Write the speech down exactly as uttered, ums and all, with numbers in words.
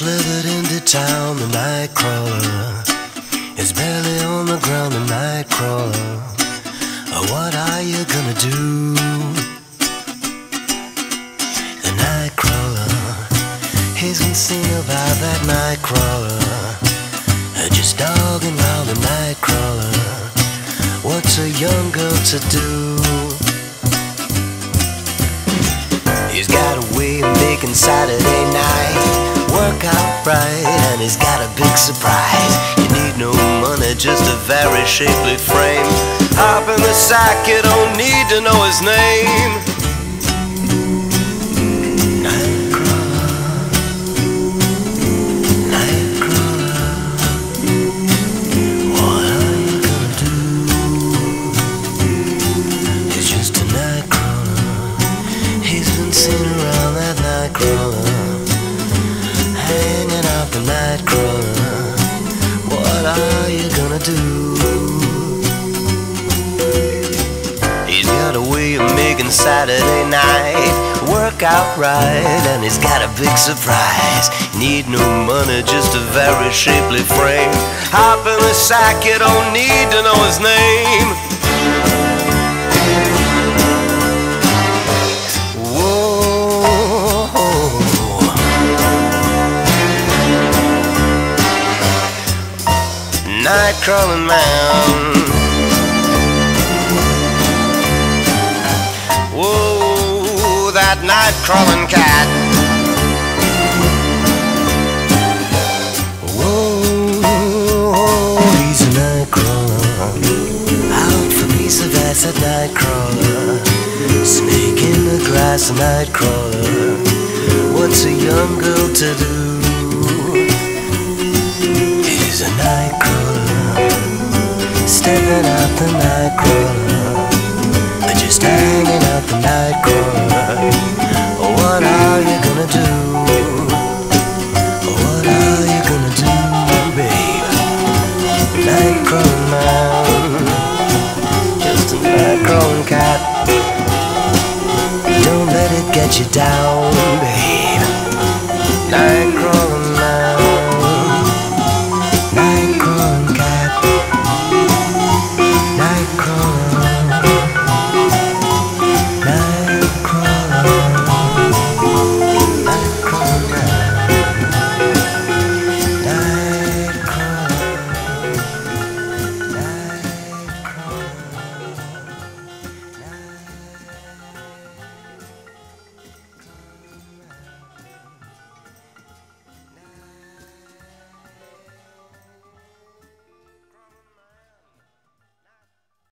slithered into town, the night crawler is barely on the ground, the night crawler. Oh, what are you gonna do? The night crawler, he's been seen about that night crawler, just dogging round the night crawler. What's a young girl to do? He's got a way of making Saturday night work out right, and he's got a big surprise. You need no money, just a very shapely frame. Hop in the sack, you don't need to know his name. Nightcrawler, Nightcrawler, what are you gonna do? He's just a nightcrawler. He's been seen around that nightcrawler, hanging out the nightcrawler. What are you gonna do? He's got a way of making Saturday night work out right, and he's got a big surprise. Need no money, just a very shapely frame. Hop in the sack, you don't need to know his name. Night crawling man, whoa, that night crawling cat. Whoa, he's a night crawler, out for a piece of ass, a night crawler. Snake in the grass, a night crawler. What's a young girl to do? He's a night crawler, stepping out the night crawler, just hanging out the night crawler. What are you gonna do? What are you gonna do, babe? Night crawling man, just a night crawling cat. Don't let it get you down, babe.